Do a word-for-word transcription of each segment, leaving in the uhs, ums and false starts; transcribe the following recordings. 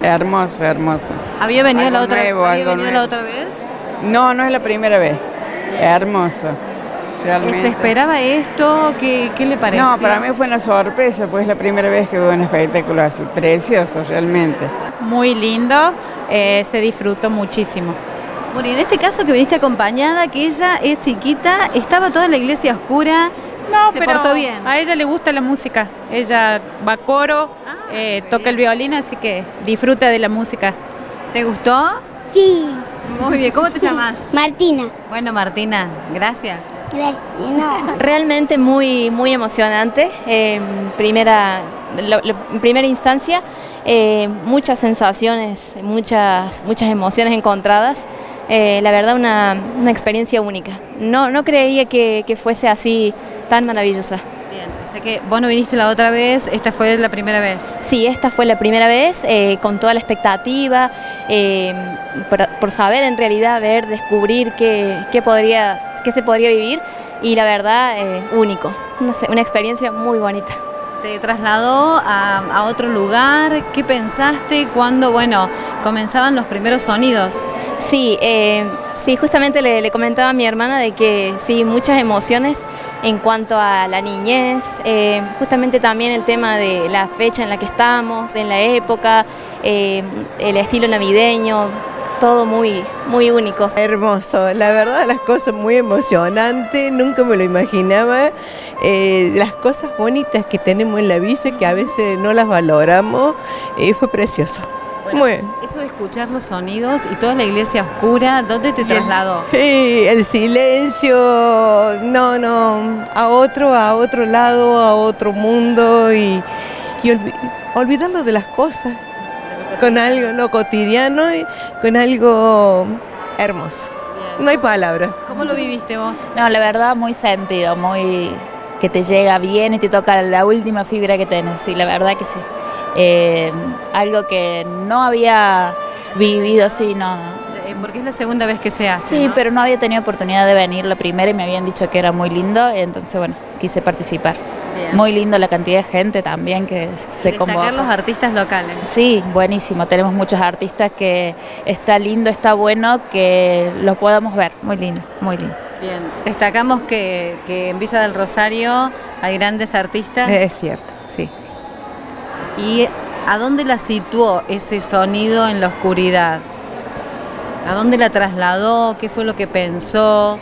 Hermoso, hermoso. ¿Había venido, Algo la otra, nuevo, ¿había algo venido nuevo. la otra vez? No, no es la primera vez. Hermoso. Realmente. ¿Se esperaba esto? ¿Qué, qué le pareció? No, para mí fue una sorpresa, pues es la primera vez que veo un espectáculo así. Precioso, realmente. Muy lindo, eh, se disfrutó muchísimo. Bueno, y en este caso que viniste acompañada, que ella es chiquita, estaba toda la iglesia oscura. No, se pero portó bien. a ella le gusta la música. Ella va a coro, Ah, eh, qué toca el bien. violín, así que disfruta de la música. ¿Te gustó? Sí, Muy bien. ¿Cómo te llamas? Martina. Bueno, Martina, gracias. Gracias. No. Realmente muy, muy emocionante. Eh, primera, lo- lo- en primera instancia, eh, muchas sensaciones, muchas, muchas emociones encontradas. Eh, la verdad, una, una experiencia única. No, no creía que, que fuese así tan maravillosa. Bien, o sea que vos no viniste la otra vez, esta fue la primera vez. Sí, esta fue la primera vez, eh, con toda la expectativa, eh, por, por saber en realidad, ver, descubrir qué, qué, podría, qué se podría vivir, y la verdad, eh, único, no sé, una experiencia muy bonita. Te trasladó a, a otro lugar. ¿Qué pensaste cuando, bueno, comenzaban los primeros sonidos? Sí, eh, sí, justamente le, le comentaba a mi hermana de que sí, muchas emociones en cuanto a la niñez, eh, justamente también el tema de la fecha en la que estamos, en la época, eh, el estilo navideño, todo muy, muy único. Hermoso, la verdad las cosas muy emocionantes, nunca me lo imaginaba, eh, las cosas bonitas que tenemos en la vida que a veces no las valoramos, eh, fue precioso. Bueno, Muy. eso de escuchar los sonidos y toda la iglesia oscura, ¿dónde te trasladó? Sí, el silencio, no, no, a otro, a otro lado, a otro mundo y, y olvi- olvidarlo de las cosas, con algo lo cotidiano y con algo hermoso. Bien. No hay palabras. ¿Cómo lo viviste vos? No, la verdad, muy sentido, muy que te llega bien y te toca la última fibra que tenés, sí, la verdad que sí. Eh, algo que no había vivido, sí, no, no. Eh, Porque es la segunda vez que se hace, Sí, ¿no? pero no había tenido oportunidad de venir la primera y me habían dicho que era muy lindo, entonces bueno, quise participar. Bien. Muy lindo la cantidad de gente también que se Destacar convoca. los artistas locales. Sí, buenísimo, tenemos muchos artistas que está lindo, está bueno que los podamos ver, muy lindo, muy lindo. Bien, destacamos que, que en Villa del Rosario hay grandes artistas. Es cierto, sí. ¿Y a dónde la situó ese sonido en la oscuridad? ¿A dónde la trasladó? ¿Qué fue lo que pensó?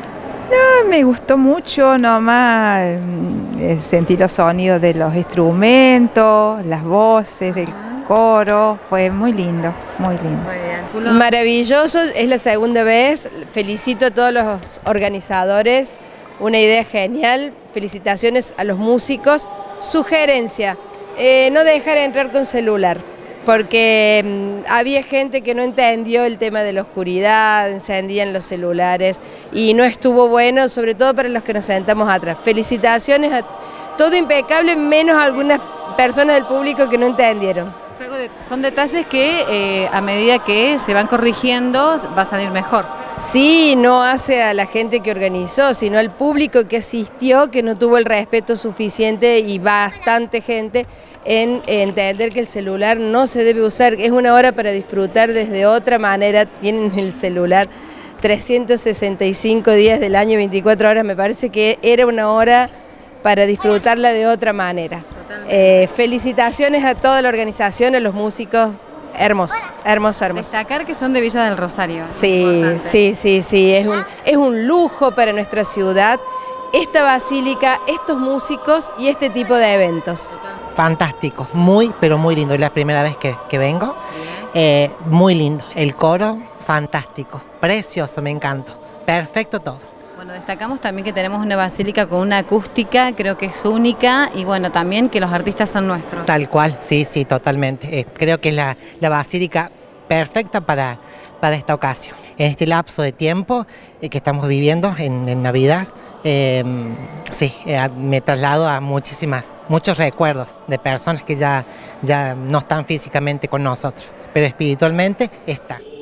No, me gustó mucho nomás mm, eh, sentir los sonidos de los instrumentos, las voces del coro, fue muy lindo, muy lindo. Muy bien. Julio. Maravilloso, es la segunda vez, felicito a todos los organizadores, una idea genial, felicitaciones a los músicos. Sugerencia, eh, no dejar entrar con celular, porque mm, había gente que no entendió el tema de la oscuridad, encendían los celulares y no estuvo bueno, sobre todo para los que nos sentamos atrás. Felicitaciones, a todo impecable, menos algunas personas del público que no entendieron. Es algo de- son detalles que eh, a medida que se van corrigiendo va a salir mejor. Sí, no hace a la gente que organizó, sino al público que asistió, que no tuvo el respeto suficiente y bastante gente en entender que el celular no se debe usar, es una hora para disfrutar desde otra manera, tienen el celular trescientos sesenta y cinco días del año, veinticuatro horas, me parece que era una hora para disfrutarla de otra manera. Eh, felicitaciones a toda la organización, a los músicos, hermoso, hermoso, hermoso. Destacar que son de Villa del Rosario. Sí, Importante. sí, sí, sí, es un, es un lujo para nuestra ciudad, esta basílica, estos músicos y este tipo de eventos. Fantástico, muy, pero muy lindo. Es la primera vez que, que vengo. Eh, muy lindo. El coro, fantástico. Precioso, me encantó. Perfecto todo. Bueno, destacamos también que tenemos una basílica con una acústica, creo que es única, y bueno, también que los artistas son nuestros. Tal cual, sí, sí, totalmente. Eh, creo que es la, la basílica perfecta para, para esta ocasión. En este lapso de tiempo eh, que estamos viviendo en, en Navidad, eh, sí, eh, me traslado a muchísimas, muchos recuerdos de personas que ya, ya no están físicamente con nosotros, pero espiritualmente están.